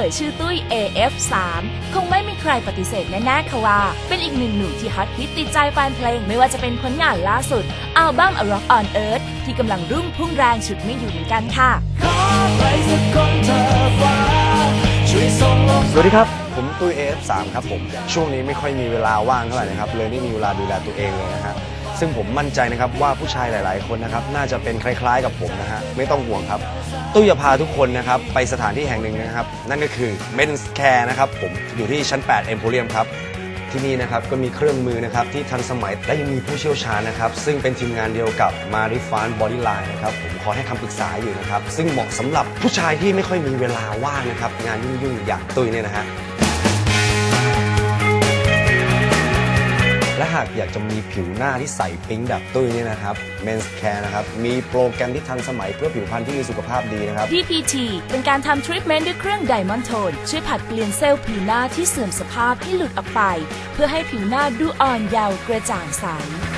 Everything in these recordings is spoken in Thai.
ยชื่อตุ้ย AF3 คงไม่มีใครปฏิเสธแน่ๆค่ะว่าเป็นอีกหนึ่งหนุ่มที่ฮอตฮิตติดใจแฟนเพลงไม่ว่าจะเป็นผลงานล่าสุดอัลบั้ม A Rock on Earth ที่กำลังรุ่งพุ่งแรงฉุดไม่อยู่เหมือนกันค่ะสวัสดีครับผมตุ้ย AF3 ครับผมช่วงนี้ไม่ค่อยมีเวลาว่างเท่าไหร่นะครับเลยไม่มีเวลาดูแลตัวเองเลยนะฮะซึ่งผมมั่นใจนะครับว่าผู้ชายหลายๆคนนะครับน่าจะเป็นคล้ายๆกับผมนะฮะไม่ต้องห่วงครับตุ้ยจะพาทุกคนนะครับไปสถานที่แห่งหนึ่งนะครับนั่นก็คือ Men's Care นะครับผมอยู่ที่ชั้น 8 Emporium ครับที่นี่นะครับก็มีเครื่องมือนะครับที่ทันสมัยและยังมีผู้เชี่ยวชาญนะครับซึ่งเป็นทีมงานเดียวกับ Marifan Bodyline นะครับผมขอให้คำปรึกษาอยู่นะครับซึ่งเหมาะสำหรับผู้ชายที่ไม่ค่อยมีเวลาว่างนะครับงานยุ่งๆอย่างตุ้ยเนี่ยนะฮะและหากอยากจะมีผิวหน้าที่ใสปิ๊งแบบตุ้ยเนี่ยนะครับ Men's Care นะครับมีโปรแกรมที่ทันสมัยเพื่อผิวพรรณที่มีสุขภาพดีนะครับ DPT เป็นการทำทรีทเมนต์ด้วยเครื่อง Diamond Tone ช่วยผัดเปลี่ยนเซลล์ผิวหน้าที่เสื่อมสภาพให้หลุดออกไปเพื่อให้ผิวหน้าดูอ่อนเยาว์กระจ่างใส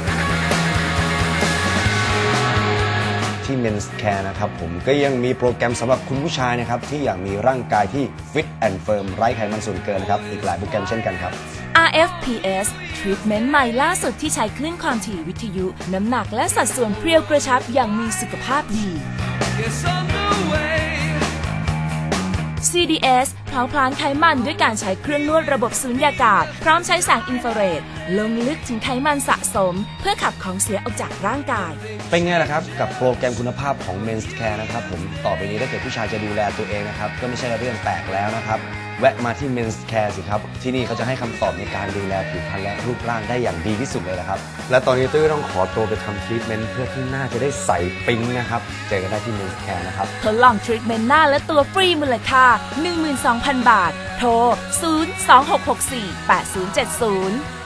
ที่ Men's Care นะครับผมก็ยังมีโปรแกรมสำหรับคุณผู้ชายนะครับที่อยากมีร่างกายที่ Fit and Firm ไร้ไขมันส่วนเกินนะครับอีกหลายโปรแกรมเช่นกันครับ RFPS ทรีทเมนต์ใหม่ล่าสุดที่ใช้คลื่นความถี่วิทยุน้ำหนักและสัดส่วนเพรียวกระชับอย่างมีสุขภาพดี CDS เผาผลาญไขมันด้วยการใช้เครื่องนวดระบบสูญญากาศพร้อมใช้แสงอินฟราเรดลงลึกถึงไขมันสะสมเพื่อขับของเสียออกจากร่างกายเป็นไงล่ะครับกับโปรแกรมคุณภาพของ Men's Care นะครับผมต่อไปนี้ถ้าเกิดผู้ชายจะดูแลตัวเองนะครับก็ไม่ใช่เรื่องแปลกแล้วนะครับแวะมาที่ Men's Care สิครับที่นี่เขาจะให้คำตอบในการดูแลผิวพรรณและรูปร่างได้อย่างดีที่สุดเลยนะครับและตอนนี้ตุ้ยต้องขอตัวไปทำทรีทเมนต์เพื่อที่หน้าจะได้ใสปิ๊งนะครับเจอกันได้ที่ Men's Care นะครับทดลองทรีทเมนต์หน้าและตัวฟรีมูลค่า 12,000 บาทโทร 026648070